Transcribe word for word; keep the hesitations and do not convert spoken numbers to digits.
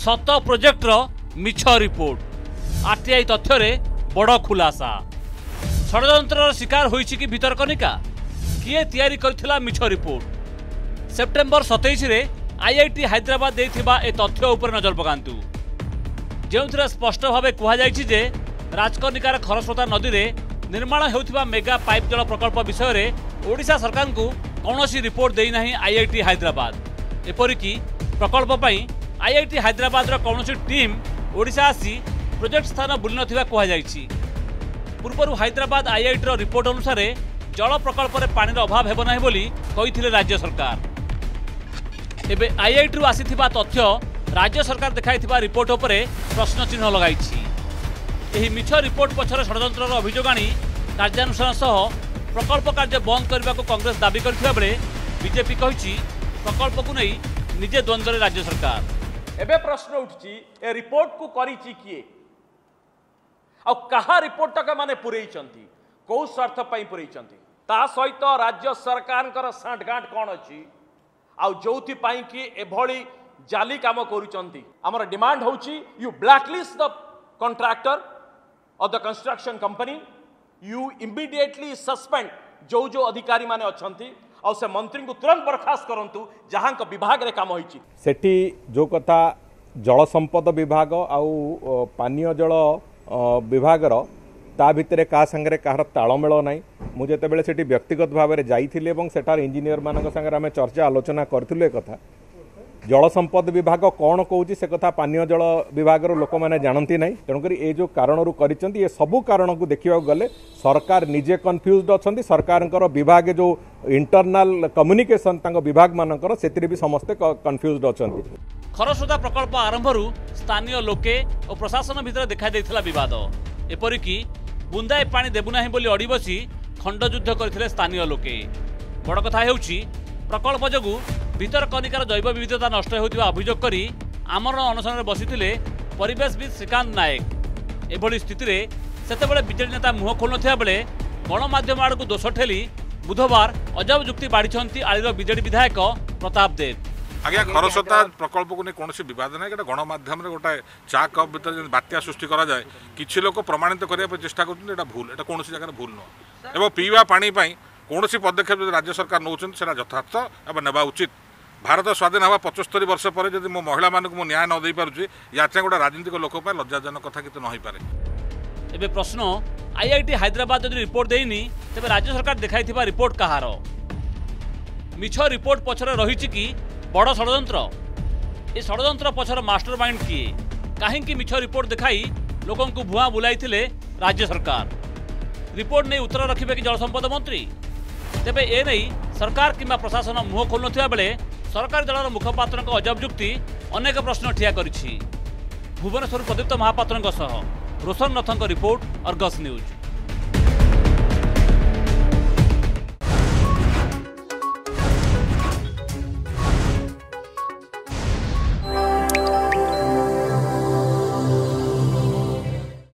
सत projector मिछ report RTI तथ्य रे बड़ खुलासा षड्यंत्र शिकार होईछि कि भितरकनिका किए तैयारी करथिला मिछ रिपोर्ट सेप्टेम्बर सतैश रे आईआईटी हैदराबाद देथिबा ए तथ्य उपर नजर पकांतु जेउथरे स्पष्ट भावे कुहा जायछि जे राजकनिकार खरस्रोता नदी रे निर्माण हेउथिबा मेगा पाइप जल प्रकल्प विषय रे ओडिशा सरकार को कौनसी रिपोर्ट देई नाही आईआईटी हैदराबाद एपरिकी प्रकल्प पई आईआईटी हैदराबाद रो कौनसी टीम ओडिशा आसी प्रोजेक्ट स्थान बुली नथिबा कुहा जायछि पूर्वरु हैदराबाद आईआईटी रो रिपोर्ट अनुसार जल प्रकल्प रे पानी रो अभाव हेबो नाही बोली कहिथिले राज्य सरकार एबे आईआईटी रु आसीथिबा तथ्य राज्य सरकार देखाइथिबा रिपोर्ट उपरे प्रश्न चिन्ह लगाइछि एही मिछ रिपोर्ट पछरे षड्यंत्रर अभियोग आनी कार्यानुष्ठान सह प्रकल्प कार्य बंद करने को कांग्रेस दाबी करथिबा बेले बीजेपी कहिछि प्रकल्प को नहीं निजे द्वंद्व राज्य सरकार एबे प्रश्न उठछि ए रिपोर्ट को करिछि किए आ कहा रिपोर्ट तक माने पुरैछंती को स्वार्थ पई पुरैछंती ता सहित राज्य सरकारकर सांठगांठ कोन अछि आ जोथि पई कि एभली जाली काम करूछंती हमर डिमांड होछि you blacklist the contractor of the construction company you immediately suspend जो जो अधिकारी माने अछंती और से मंत्री को तुरंत बर्खास्त करंतु जहां का विभाग रे काम होईची सेठी जो कथा जल संपद विभाग आउ पानीय जल विभाग रो ता भितरे का संगे कहार तालमेल नाई मु जेतेबेले सेठी व्यक्तिगत भाव में जाइथिले एवं सेठार इंजीनियर मानक संगे आमे चर्चा आलोचना करथिले कथा जल संपद विभाग कौन कौची से कथा पानीय जल विभाग लोक मैंने जानती ना तेणुक ये जो कारण कर सबू कारण को देखा गले सरकार निजे कन्फ्यूज अच्छा सरकार विभाग जो इंटरनाल कम्युनिकेशन विभाग मानकर से भी समस्ते कन्फ्यूज अच्छा खरस्रोता प्रकल्प आरंभ स्थानीय लोके और प्रशासन भितर देखा देथिला विवाद एपरिकी बुंदाए पानी देबुना बोली अड़ी बसी खंडयुद्ध करथिले स्थानीय लोके बड़ कथा हेउची प्रकल्प जोगु भितरकनिकार जैव विविधता नष्ट होता अभियोग करी आमरण अनशन बसीथिले परिवेशविद श्रीकांत नायक एभली स्थिति रे सेतेबेले बीजेडी नेता मुह खोल नथिया बेले गणमाध्यम आड़ को दोष ठेली बुधवार अजब जुक्ति बाढ़ी आलीर बीजेडी विधायक प्रताप देव आज्ञा खरस्रोता प्रकल्प को नहीं कौन बद ना गोटे गणमाध्यम गोटे चा कप भर बात्या सृष्टि करा जाए किसी लोक प्रमाणित करने चेष्टा कर भूल एटा कौन जगह भूल नुह एवं पीवा पानी कौन पदक्षेप जो राज्य सरकार नौ यथार्थ एवं नेबा उचित भारत स्वाधीन हवा पचस्तरी वर्ष पर जब मो महिला मानक मु न्याय न दे पारुछि या चाहे गोटे राजनीतिक लोक लज्जाजनक कथा कित न पारे एबे प्रश्न आईआईटी हैदराबाद जदि रिपोर्ट देइनी तेबे राज्य सरकार देखाइथिबा रिपोर्ट कहार मिछ रिपोर्ट पछरे रहिछि कि बड़ षड्यंत्र ए षड्यंत्र पछर मास्टरमाइंड किए काहेकि मिछ रिपोर्ट देखाई लोकों को भुआ बुलाइथिले राज्य सरकार रिपोर्ट नहीं उत्तर रखिबे कि जल संपद मंत्री तेबे ए नहीं सरकार किंबा प्रशासन मुह खोल नथिबा बेले सरकारी दलर मुखपात्र अजब जुक्ति अनेक प्रश्न ठिया करिछि Bhubaneswar Pradipta Mahapatra Roshan Nath report Argus news.